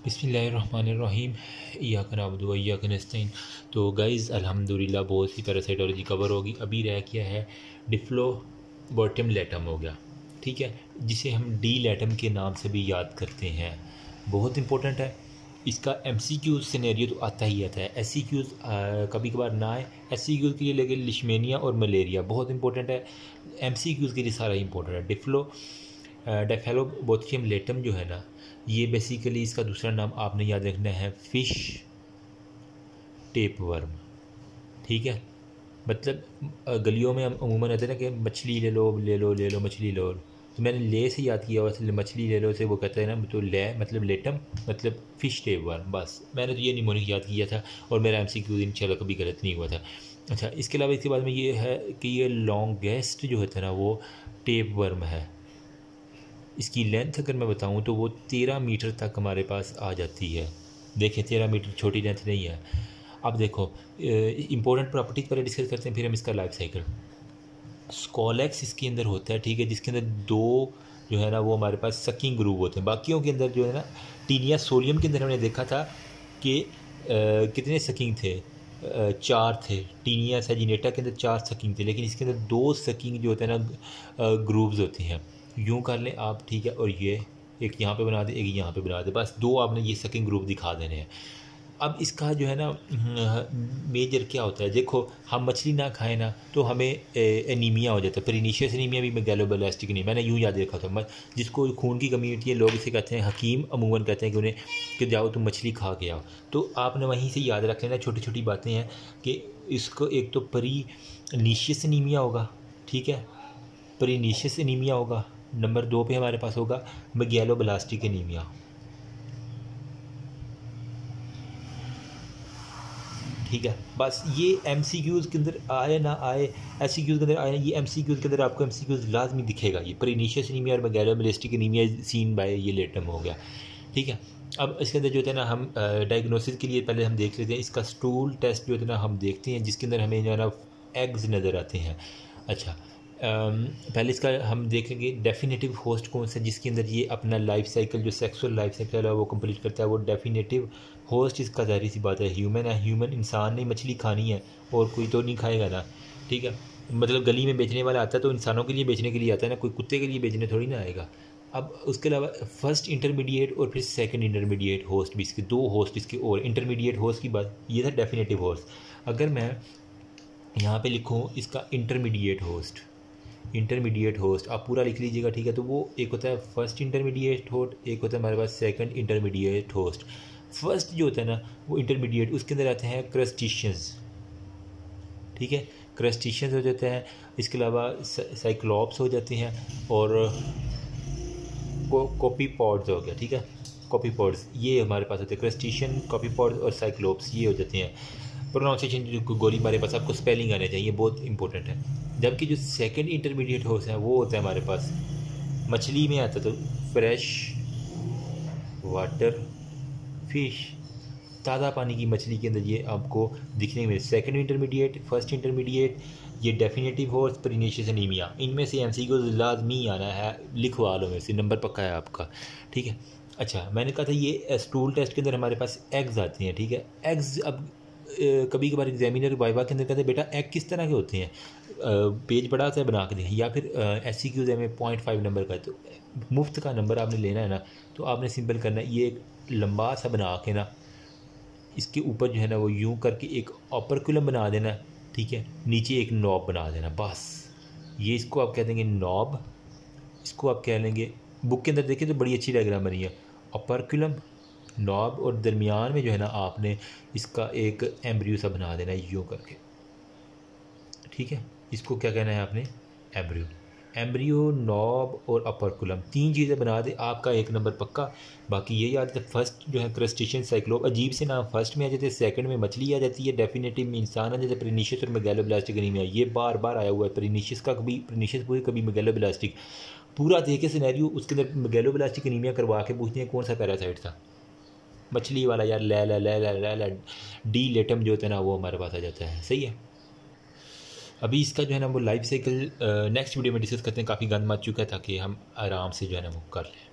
बिस्मिल्लाहिर्रहमानिर्रहीम इय्याका नअबुदु व इय्याका नस्तईन। तो गाइज़ अल्हम्दुलिल्लाह बहुत सी पैरासाइटोलॉजी कवर होगी। अभी रह गया है डिफ्लोबोटम लेटम हो गया, ठीक है, जिसे हम डी लेटम के नाम से भी याद करते हैं। बहुत इंपॉर्टेंट है। इसका MCQ सिनेरियो तो आता ही आता है, SCQ कभी कभार ना आए। SCQ के लिए लेकिन लिशमेनिया और मलेरिया बहुत इंपॉर्टेंट है, MCQ के लिए सारा इंपॉर्टेंट है। डेफेलोबोथियम लेटम जो है ना, ये बेसिकली इसका दूसरा नाम आपने याद रखना है फ़िश टेप वर्म, ठीक है। मतलब गलियों में हम अमूमन कहते हैं ना कि मछली ले लो ले लो ले लो मछली लो, तो मैंने ले से याद किया हुआ, मछली ले लो से वो कहते हैं ना, तो ले मतलब लेटम मतलब फ़िश टेप वर्म। बस मैंने तो ये निमोनिक याद किया था और मेरा MCQ इंशाल्लाह कभी गलत नहीं हुआ था। अच्छा, इसके अलावा इसके बाद में ये है कि ये लॉन्गेस्ट जो होता है ना वो टेप वर्म है। इसकी लेंथ अगर मैं बताऊं तो वो 13 मीटर तक हमारे पास आ जाती है। देखिए 13 मीटर छोटी लेंथ नहीं है। अब देखो इंपॉर्टेंट प्रॉपर्टीज पहले डिस्कस करते हैं, फिर हम इसका लाइफ साइकिल। स्कॉलेक्स इसके अंदर होता है, ठीक है, जिसके अंदर दो जो है ना वो हमारे पास सकिंग ग्रूव होते हैं। बाकियों के अंदर जो है ना टीनिया सोलियम के अंदर हमने देखा था कि कितने सकिंग थे, 4 थे। टीनिया सैजिनेटा के अंदर 4 सकिंग थे, लेकिन इसके अंदर 2 सकिंग जो होते हैं ना ग्रूव्स होती हैं। यूँ कर लें आप, ठीक है, और ये एक यहाँ पे बना दे, एक यहाँ पे बना दे, बस 2 आपने ये सकिंग ग्रुप दिखा देने हैं। अब इसका जो है ना मेजर क्या होता है, देखो हम मछली ना खाएं ना तो हमें एनीमिया हो जाता है। पेरिनीशियस एनीमिया भी मैगलोब्लास्टिक नहीं, मैंने यूँ याद रखा था। जिसको खून की कमी होती है लोग इसे कहते हैं, हकीम अमूमन कहते हैं कि उन्हें कि जाओ तुम मछली खा के आओ। तो आपने वहीं से याद रख लेना, छोटी छोटी बातें हैं कि इसको एक तो पेरिनीशियस एनीमिया होगा, ठीक है, पेरिनीशियस एनीमिया होगा। नंबर 2 पे हमारे पास होगा मैगलोब्लास्टिक एनीमिया, ठीक है। बस ये MCQs के अंदर आए ना आए, SCQs के अंदर आए, ये MCQs के अंदर आपको MCQs लाजमी दिखेगा। ये पेरिनीशियस एनीमिया और मैगलोब्लास्टिक एनीमिया सीन बाय ये लेटम हो गया, ठीक है। अब इसके अंदर जो होता है ना, हम डायग्नोसिस के लिए पहले हम देख लेते हैं इसका स्टूल टेस्ट जो होता है ना हम देखते हैं, जिसके अंदर हमें जो है ना एग्स नज़र आते हैं। अच्छा, पहले इसका हम देखेंगे डेफिनेटिव होस्ट कौन सा, जिसके अंदर ये अपना लाइफ साइकिल जो सेक्सुअल लाइफ साइकिल है वो कंप्लीट करता है। वो डेफिनेटिव होस्ट इसका ज़ाहिर सी बात है ह्यूमन है। ह्यूमन इंसान ने मछली खानी है और कोई तो नहीं खाएगा ना, ठीक है। मतलब गली में बेचने वाला आता है तो इंसानों के लिए बेचने के लिए आता है ना, कोई कुत्ते के लिए बेचने थोड़ी ना आएगा। अब उसके अलावा फर्स्ट इंटरमीडिएट और फिर सेकंड इंटरमीडिएट होस्ट भी इसके 2 होस्ट इसके, और इंटरमीडिएट होस्ट की बात ये था डेफिनेटिव होस्ट। अगर मैं यहाँ पे लिखूँ इसका इंटरमीडिएट होस्ट आप पूरा लिख लीजिएगा, ठीक है। तो वो एक होता है फर्स्ट इंटरमीडिएट होस्ट, एक होता है हमारे पास सेकंड इंटरमीडिएट होस्ट। फर्स्ट जो होता है ना वो इंटरमीडिएट, उसके अंदर आते हैं क्रस्टेशियंस, ठीक है, क्रस्टेशियंस हो जाते हैं। इसके अलावा साइक्लॉप्स हो जाते हैं और कॉपीपॉड्स हो गया, ठीक है। कॉपीपॉड्स ये हमारे पास होते हैं, क्रस्टेशियन, कॉपीपॉड्स और साइक्लॉप्स ये हो जाते हैं। प्रोनाउंसिएशन जो गोली हमारे पास, आपको स्पेलिंग आने चाहिए, बहुत इंपॉर्टेंट है। जबकि जो सेकंड इंटरमीडिएट होस्ट है वो होता है हमारे पास मछली में आता है, तो फ्रेश वाटर फिश, ताज़ा पानी की मछली के अंदर ये आपको दिखने में सेकंड इंटरमीडिएट, फर्स्ट इंटरमीडिएट, ये डेफिनेटिव होस्ट, पेरिनीशियस एनीमिया। इनमें से MCQ लाजमी आना है, लिखवा लो, में से नंबर पक्का है आपका, ठीक है। अच्छा, मैंने कहा था ये स्टूल टेस्ट के अंदर हमारे पास एग्स आते हैं, ठीक है। एग्स अब कभी कभार एग्जामिनर वाइवा के अंदर कहते हैं बेटा एग किस तरह के होते हैं, पेज बड़ा सा बना के दें, या फिर SCQ में 0.5 नंबर का। तो मुफ्त का नंबर आपने लेना है ना, तो आपने सिंपल करना है, ये एक लंबा सा बना के ना इसके ऊपर जो है ना वो यूं करके एक ऑपरक्यूलम बना देना, ठीक है, नीचे एक नॉब बना देना, बस। ये इसको आप कह देंगे नॉब, इसको आप कह लेंगे, बुक के अंदर देखिए तो बड़ी अच्छी डायग्राम बनी है, ऑपरक्यूलम, नॉब, और दरमियान में जो है ना आपने इसका एक एम्ब्रियो सा बना देना यूँ करके, ठीक है। इसको क्या कहना है आपने, एम्ब्रियो, नॉब और अपरकुलम, 3 चीज़ें बना दे, आपका 1 नंबर पक्का। बाकी ये याद है फर्स्ट जो है क्रस्टेशियन, साइक्लोप, अजीब से नाम, फर्स्ट में आ जाते हैं, सेकंड में मछली आ जाती है, डेफिनेटिव में इंसान आ जाता है, पेरिनीशियस और मैगलोब्लास्टिक एनीमिया ये बार बार आया हुआ है। पेरिनीशियस का कभी पेरिनीशियस पूरी, कभी मैगलोब्लास्टिक पूरा देखे सिनेरियो, उसके अंदर मैगलोब्लास्टिक एनीमिया करवा के पूछते हैं कौन सा पैरासाइट था, मछली वाला यार, ला डी लेटम जो होता है ना वो हमारे पास आ जाता है, सही है। अभी इसका जो है ना वो लाइफ साइकिल नेक्स्ट वीडियो में डिस्कस करते हैं, काफ़ी गंद मच चुका है, ताकि हम आराम से जो है ना वो कर लें।